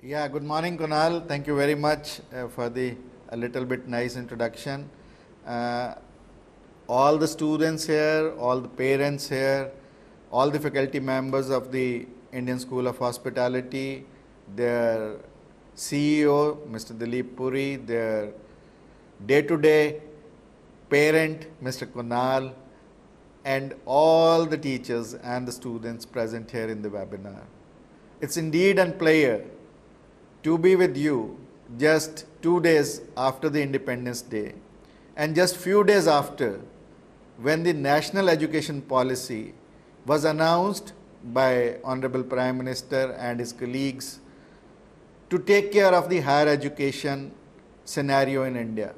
Yeah, good morning, Kunal. Thank you very much for the a little bit nice introduction. Uh, all the students here, all the parents here, all the faculty members of the Indian School of Hospitality, their CEO, Mr. Dilip Puri, their day-to-day parent, Mr. Kunal, and all the teachers and the students present here in the webinar. It's indeed a pleasure to be with you just 2 days after the Independence Day and just few days after when the National Education Policy was announced by Honorable Prime Minister and his colleagues to take care of the higher education scenario in India.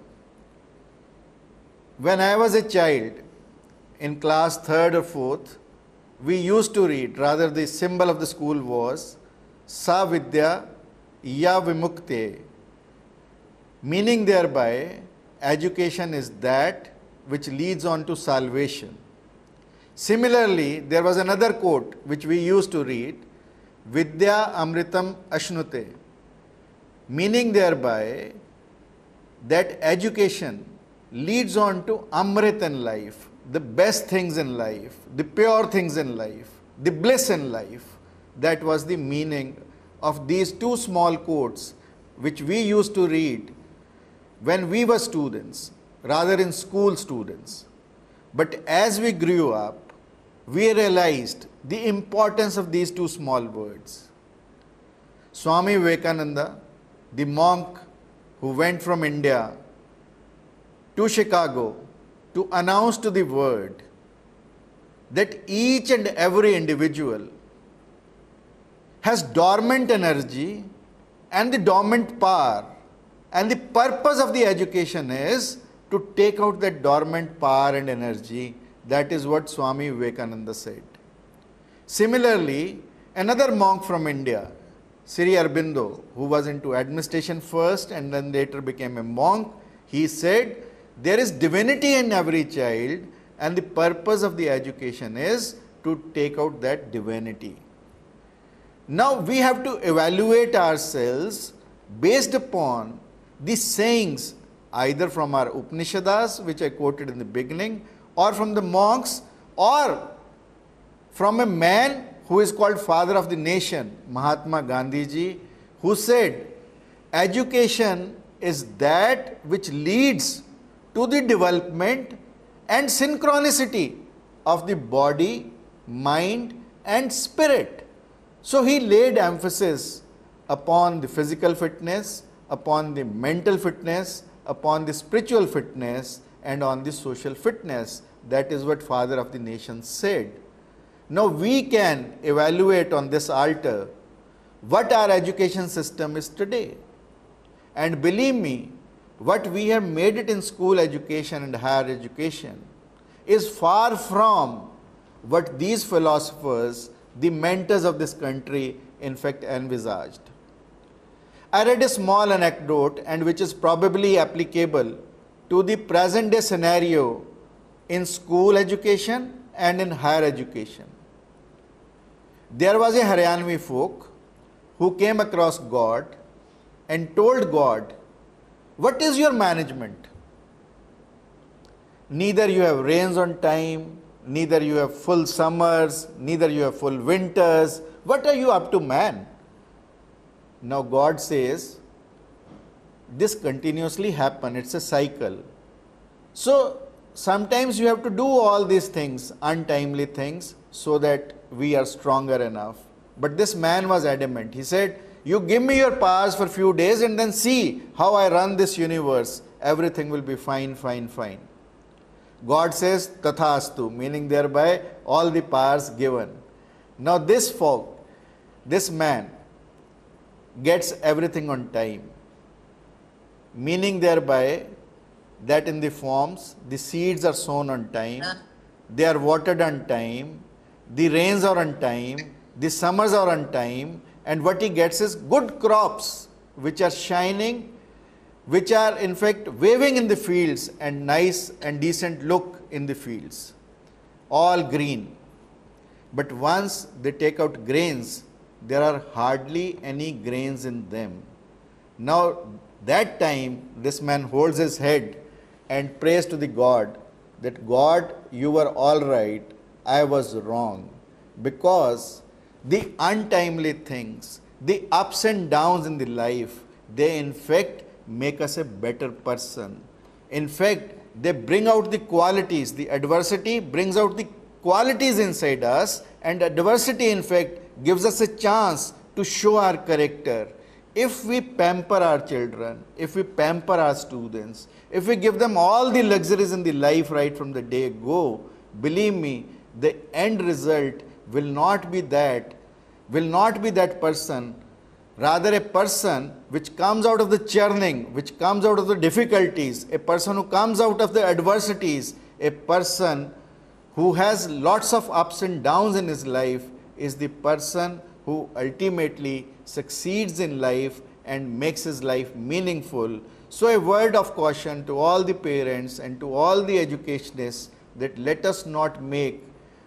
When I was a child in class 3rd or 4th, we used to read, rather the symbol of the school was Sa Vidya Ya Vimukte, meaning thereby education is that which leads on to salvation. Similarly, there was another quote which we used to read, Vidya Amritam Ashnute, meaning thereby that education leads on to Amrit in life, the best things in life, the pure things in life, the bliss in life. That was the meaning of these two small quotes which we used to read when we were students, rather in school students. But as we grew up, we realized the importance of these two small words. Swami Vivekananda, the monk who went from India to Chicago to announce to the world that each and every individual has dormant energy and the dormant power, and the purpose of the education is to take out that dormant power and energy. That is what Swami Vivekananda said. Similarly, another monk from India, Sri Aurobindo, who was into administration first and then later became a monk, he said, there is divinity in every child and the purpose of the education is to take out that divinity. Now we have to evaluate ourselves based upon the sayings either from our Upanishads, which I quoted in the beginning, or from the monks, or from a man who is called father of the nation, Mahatma Gandhi ji, who said, education is that which leads to the development and synchronicity of the body, mind and spirit. So he laid emphasis upon the physical fitness, upon the mental fitness, upon the spiritual fitness and on the social fitness. That is what Father of the Nation said. Now we can evaluate on this altar what our education system is today. And believe me, what we have made it in school education and higher education is far from what these philosophers, the mentors of this country, in fact envisaged. I read a small anecdote and which is probably applicable to the present day scenario in school education and in higher education. There was a Haryanvi folk who came across God and told God, what is your management? Neither you have rains on time, neither you have full summers, neither you have full winters. What are you up to, man? Now God says, this continuously happens, it's a cycle. So sometimes you have to do all these things, untimely things, so that we are stronger enough. But this man was adamant. He said, you give me your powers for a few days and then see how I run this universe. Everything will be fine, fine, fine. God says, Tathastu, meaning thereby all the powers given. Now this folk, this man, gets everything on time. Meaning thereby that in the forms, the seeds are sown on time, they are watered on time, the rains are on time, the summers are on time, and what he gets is good crops which are shining, which are in fact waving in the fields and nice and decent look in the fields, all green. But once they take out grains, there are hardly any grains in them. Now, that time, this man holds his head and prays to the God that, God, you were all right, I was wrong. Because the untimely things, the ups and downs in the life, they in fact make us a better person. In fact, they bring out the qualities. The adversity brings out the qualities inside us, and adversity in fact gives us a chance to show our character. If we pamper our children, if we pamper our students, if we give them all the luxuries in the life right from the day go, believe me, the end result will not be that person, rather a person which comes out of the churning, which comes out of the difficulties, a person who comes out of the adversities, a person who has lots of ups and downs in his life is the person who ultimately succeeds in life and makes his life meaningful. So a word of caution to all the parents and to all the educationists that let us not make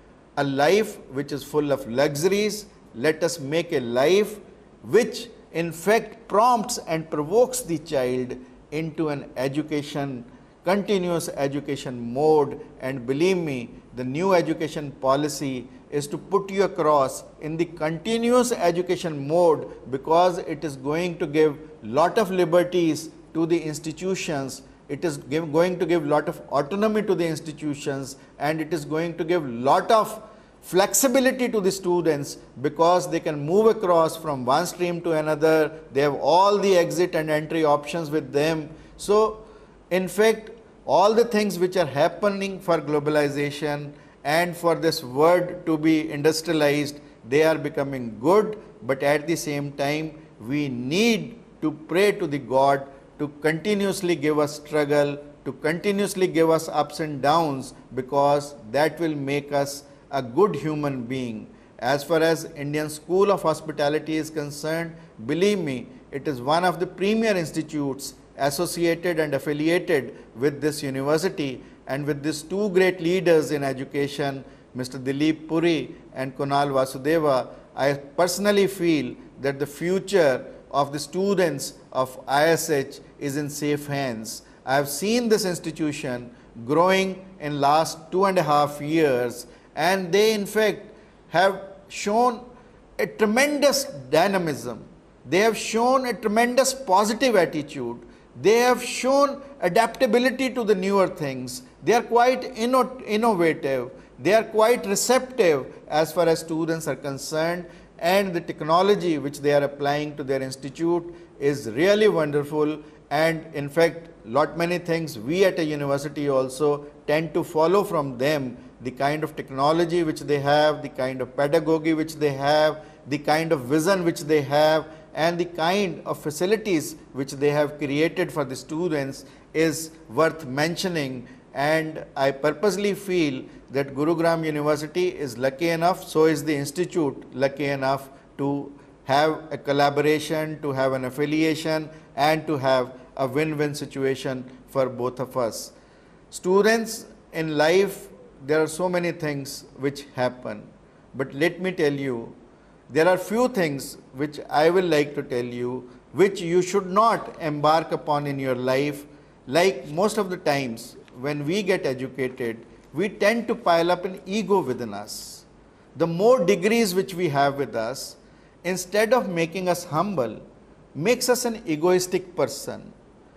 a life which is full of luxuries. Let us make a life which in fact prompts and provokes the child into an education, continuous education mode. And believe me, the new education policy is to put you across in the continuous education mode, because it is going to give lot of liberties to the institutions, it is going to give lot of autonomy to the institutions, and it is going to give lot of flexibility to the students, because they can move across from one stream to another. They have all the exit and entry options with them. So in fact, all the things which are happening for globalization and for this world to be industrialized, they are becoming good, but at the same time we need to pray to the God to continuously give us struggle, to continuously give us ups and downs, because that will make us a good human being. As far as Indian School of Hospitality is concerned, believe me, it is one of the premier institutes associated and affiliated with this university, and with these two great leaders in education, Mr. Dilip Puri and Kunal Vasudeva, I personally feel that the future of the students of ISH is in safe hands. I have seen this institution growing in last 2.5 years, and they in fact have shown a tremendous dynamism. They have shown a tremendous positive attitude. They have shown adaptability to the newer things. They are quite innovative. They are quite receptive as far as students are concerned, and the technology which they are applying to their institute is really wonderful. And in fact, lot many things we at a university also tend to follow from them. The kind of technology which they have, the kind of pedagogy which they have, the kind of vision which they have, and the kind of facilities which they have created for the students is worth mentioning. And I purposely feel that Gurugram University is lucky enough, so is the institute lucky enough to have a collaboration, to have an affiliation, and to have a win-win situation for both of us. Students, in life there are so many things which happen, but let me tell you, there are few things which I will like to tell you, which you should not embark upon in your life. Like most of the times when we get educated, we tend to pile up an ego within us. The more degrees which we have with us, instead of making us humble, makes us an egoistic person.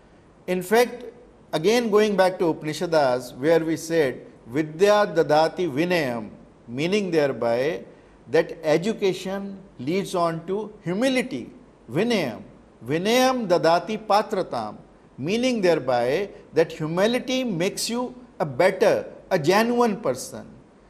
In fact, again going back to Upanishads, where we said, Vidya dadati vinayam, meaning thereby that education leads on to humility. Vinayam. Vinayam dadati patratam, meaning thereby that humility makes you a better, a genuine person.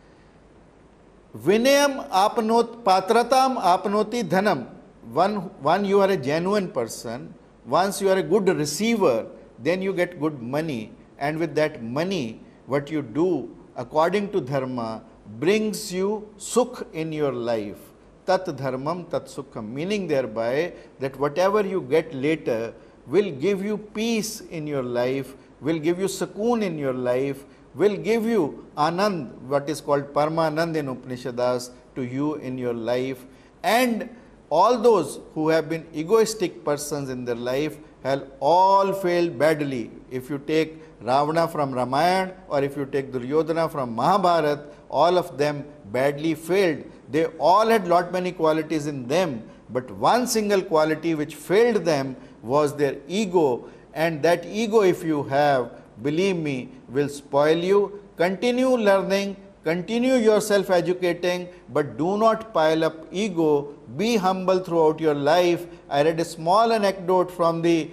Vinayam apnot patratam apnoti dhanam. One you are a genuine person. Once you are a good receiver, then you get good money. And with that money, what you do according to dharma brings you sukh in your life. Tat dharmam tat sukham, meaning thereby that whatever you get later will give you peace in your life, will give you sukoon in your life, will give you anand, what is called parmanand in Upanishads, to you in your life. And all those who have been egoistic persons in their life have all failed badly. If you take Ravana from Ramayana or if you take Duryodhana from Mahabharata, all of them badly failed. They all had lot many qualities in them, but one single quality which failed them was their ego, and that ego, if you have, believe me, will spoil you. Continue learning, continue yourself educating, but do not pile up ego. Be humble throughout your life. I read a small anecdote from the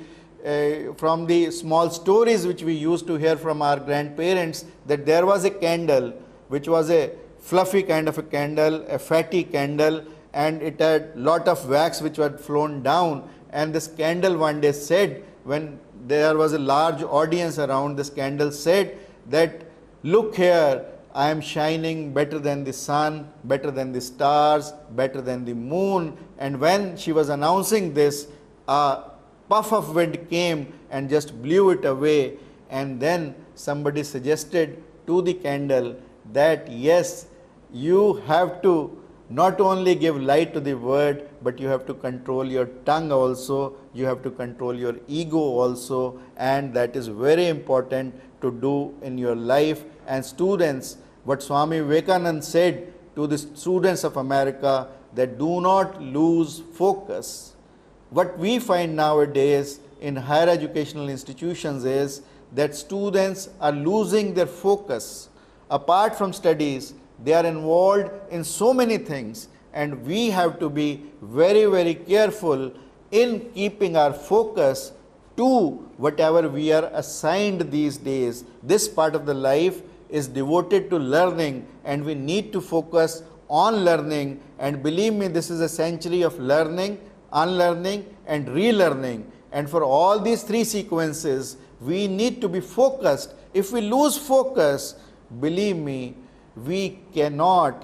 small stories which we used to hear from our grandparents, that there was a candle which was a fluffy kind of a candle, a fatty candle, and it had lot of wax which had flown down. And this candle one day said, when there was a large audience around, this candle said that, look here, I am shining better than the sun, better than the stars, better than the moon. And when she was announcing this, a puff of wind came and just blew it away. And then somebody suggested to the candle that yes, you have to not only give light to the word, but you have to control your tongue also, you have to control your ego also, and that is very important to do in your life. And students, what Swami Vivekananda said to the students of America, that do not lose focus. What we find nowadays in higher educational institutions is that students are losing their focus. Apart from studies, they are involved in so many things, and we have to be very, very careful in keeping our focus to whatever we are assigned these days. This part of the life is devoted to learning, and we need to focus on learning. And believe me, this is a century of learning, unlearning and relearning. And for all these three sequences, we need to be focused. If we lose focus, believe me, we cannot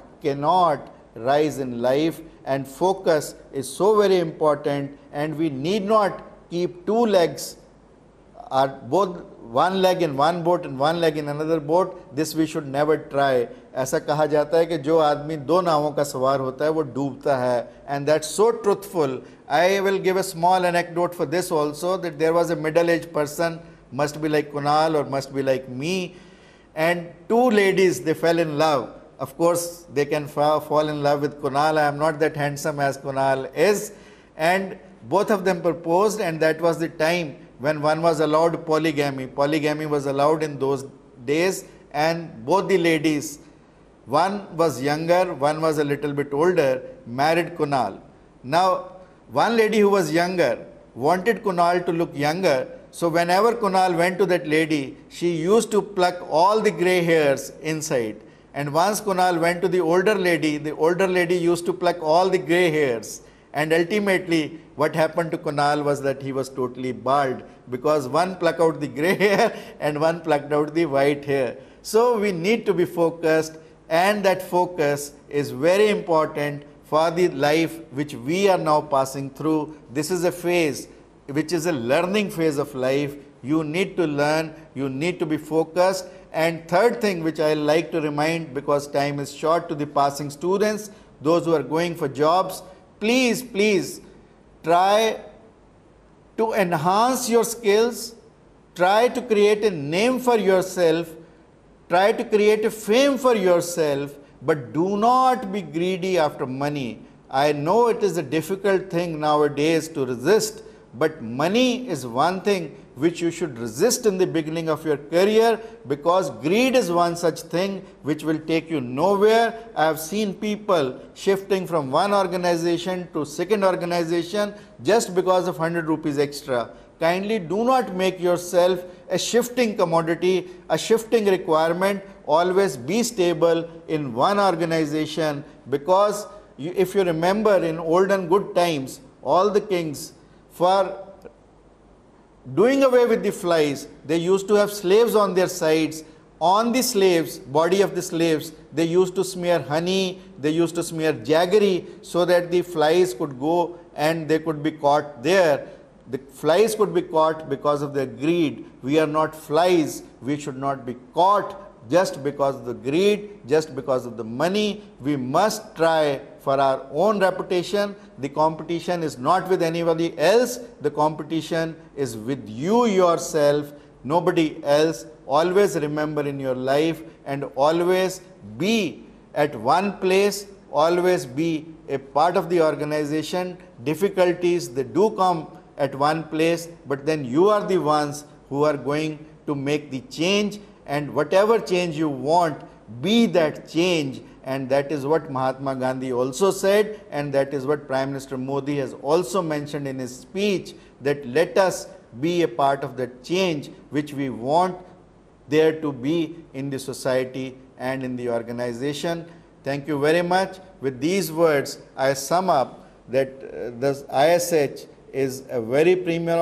rise in life. And focus is so very important, and we need not keep two legs, or both one leg in one boat and one leg in another boat. This we should never try. ऐसा कहा जाता है कि जो आदमी दो नावों का सवार होता है वो डूबता है, and that's so truthful. I will give a small anecdote for this also, that there was a middle-aged person, must be like Kunal or must be like me, and two ladies, they fell in love. Of course, they can fall in love with Kunal. I am not that handsome as Kunal is, and both of them proposed, and that was the time when one was allowed polygamy. Polygamy was allowed in those days, and both the ladies, one was younger, one was a little bit older, married Kunal. Now, one lady who was younger wanted Kunal to look younger, so whenever Kunal went to that lady, she used to pluck all the grey hairs inside. And once Kunal went to the older lady used to pluck all the grey hairs. And ultimately, what happened to Kunal was that he was totally bald, because one plucked out the grey hair and one plucked out the white hair. So we need to be focused, and that focus is very important for the life which we are now passing through. This is a phase which is a learning phase of life. You need to learn, you need to be focused. And third thing which I like to remind, because time is short, to the passing students, those who are going for jobs, please try to enhance your skills, try to create a name for yourself, try to create a fame for yourself, but do not be greedy after money. I know it is a difficult thing nowadays to resist, but money is one thing which you should resist in the beginning of your career, because greed is one such thing which will take you nowhere. I have seen people shifting from one organization to second organization just because of 100 rupees extra. Kindly do not make yourself a shifting commodity, a shifting requirement. Always be stable in one organization, because if you remember, in olden good times, all the kings, for doing away with the flies, they used to have slaves on their sides. On the slaves, body of the slaves, they used to smear honey, they used to smear jaggery, so that the flies could go and they could be caught there. The flies could be caught because of their greed. We are not flies. We should not be caught just because of the greed, just because of the money. We must try for our own reputation. The competition is not with anybody else. The competition is with you yourself, nobody else. Always remember in your life, and always be at one place, always be a part of the organization. Difficulties, they do come at one place, but then you are the ones who are going to make the change, and whatever change you want, be that change. And that is what Mahatma Gandhi also said, and that is what Prime Minister Modi has also mentioned in his speech, that let us be a part of that change which we want there to be in the society and in the organization. Thank you very much. With these words, I sum up that the ISH is a very premier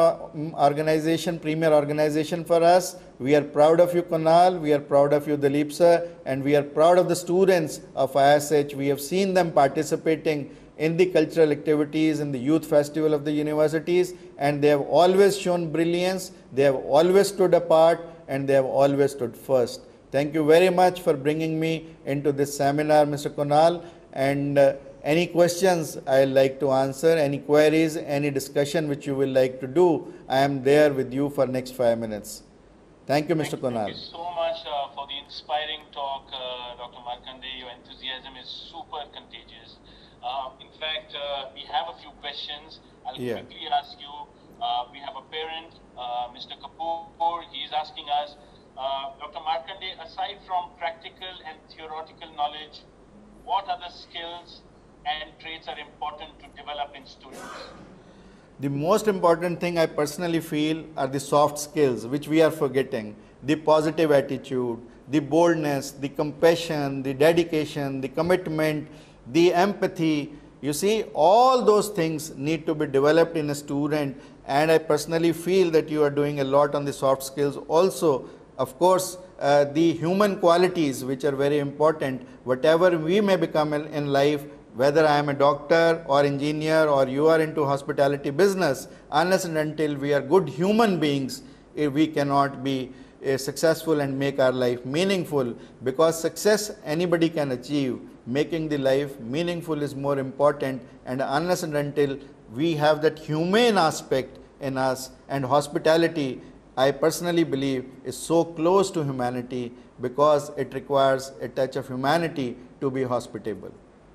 organization for us. We are proud of you, Kunal. We are proud of you, Dilip sir, and we are proud of the students of ISH. We have seen them participating in the cultural activities, in the youth festival of the universities, and they have always shown brilliance. They have always stood apart, and they have always stood first. Thank you very much for bringing me into this seminar, Mr. Kunal. And any questions I like to answer, any queries, any discussion which you will like to do, I am there with you for next 5 minutes. Thank you, Mr. Kunal. Thank you so much for the inspiring talk, Dr. Markande. Your enthusiasm is super contagious. In fact, we have a few questions. I'll quickly ask you. We have a parent, Mr. Kapoor. He is asking us, Dr. Markande, aside from practical and theoretical knowledge, what other skills and traits are important to develop in students? The most important thing I personally feel are the soft skills, which we are forgetting. The positive attitude, the boldness, the compassion, the dedication, the commitment, the empathy. You see, all those things need to be developed in a student, and I personally feel that you are doing a lot on the soft skills also. Of course, the human qualities, which are very important. Whatever we may become in life, whether I am a doctor or engineer or you are into hospitality business, unless and until we are good human beings, we cannot be successful and make our life meaningful, because success anybody can achieve. Making the life meaningful is more important, and unless and until we have that humane aspect in us, and hospitality, I personally believe, is so close to humanity because it requires a touch of humanity to be hospitable.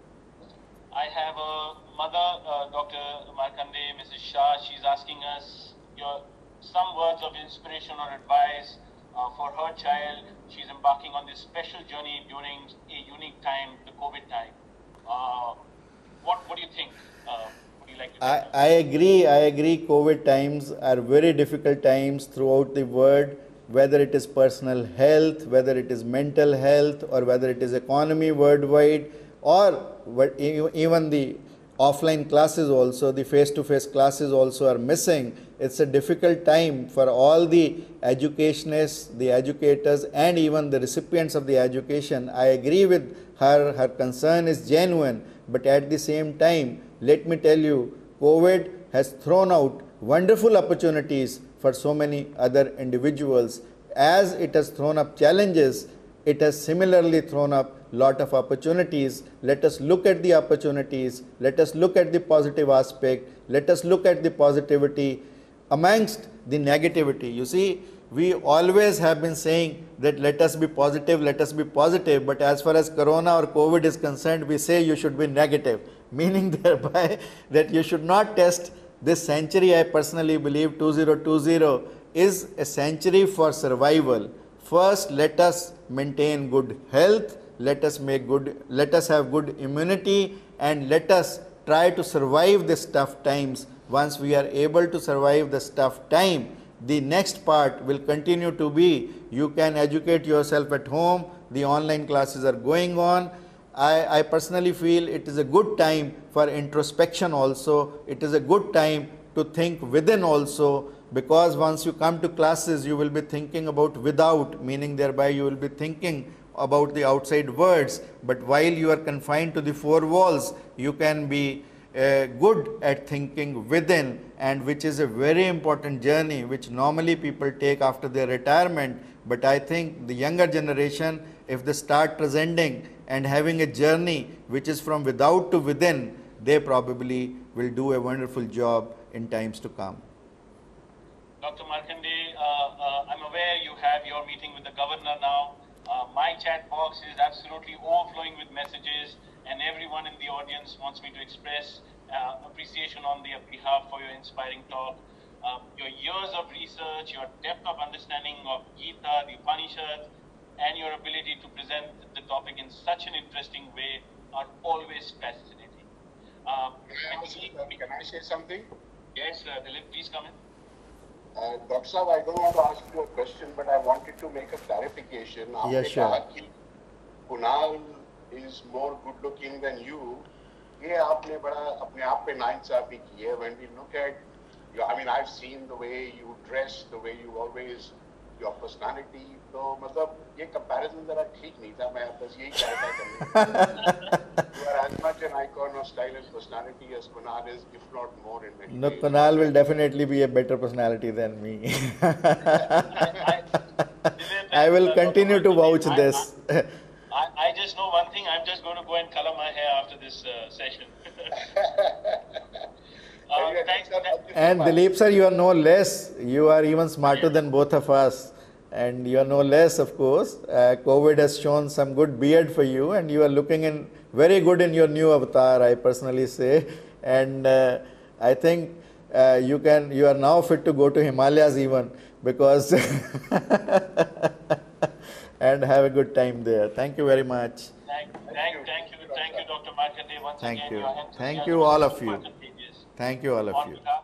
I have a mother, Dr. Markande, Mrs. Shah. She's asking us some words of inspiration or advice for her child. She's embarking on this special journey during a unique time, the COVID time. What do you think? Would you like to I agree. COVID times are very difficult times throughout the world, whether it is personal health, whether it is mental health, or whether it is economy worldwide, or even the offline classes also, the face-to-face classes also are missing. It's a difficult time for all the educationists, the educators, and even the recipients of the education. I agree with her. Her concern is genuine, but at the same time, let me tell you, COVID has thrown out wonderful opportunities for so many other individuals. As it has thrown up challenges, it has similarly thrown up lot of opportunities. Let us look at the opportunities. Let us look at the positive aspect. Let us look at the positivity amongst the negativity. You see, we always have been saying that let us be positive, but as far as Corona or COVID is concerned, we say you should be negative, meaning thereby that you should not test this century. I personally believe 2020 is a century for survival. First, let us maintain good health, let us have good immunity, and let us try to survive these tough times. Once we are able to survive this tough time, the next part will continue to be, you can educate yourself at home, the online classes are going on. I personally feel it is a good time for introspection also. It is a good time to think within also, because once you come to classes, you will be thinking about without, meaning thereby you will be thinking about the outside words, but while you are confined to the four walls, you can be good at thinking within, and which is a very important journey which normally people take after their retirement. But I think the younger generation if they start transcending and having a journey which is from without to within, they probably will do a wonderful job in times to come. Dr. Markanday, I'm aware you have your meeting with the governor now. My chat box is absolutely overflowing with messages, and everyone in the audience wants me to express appreciation on their behalf for your inspiring talk. Your years of research, your depth of understanding of Gita, the Upanishads, and your ability to present the topic in such an interesting way are always fascinating. Can I say something? Yes, Dilip, please come in. Dr. Saab, I don't want to ask you a question, but I wanted to make a clarification. Yeah, sure. Kunal is more good looking than you. ये आपने बड़ा अपने आप पे नाइंसाफी की है. When we look at you, I mean, I've seen the way you dress, the way you always, your personality. तो मतलब ये comparison जरा ठीक नहीं था. मैं बस यही कहता करने. You are as much an icon of style and personality as Kunal is, if not more in many No, ways. Kunal will definitely be a better personality than me. I will continue to vouch this. I just know one thing. I'm just going to go and color my hair after this session. Thanks. And Dilip sir, you are no less. You are even smarter than both of us. And you are no less, of course. COVID has shown some good beard for you, and you are looking in very good in your new avatar, I personally say. And I think you are now fit to go to Himalayas even, because and have a good time there. Thank you very much. Thank you, Dr. Markanday. Once Thank again, you. your enthusiasm Thank you, all is of you. super contagious. Thank you, all of On you. behalf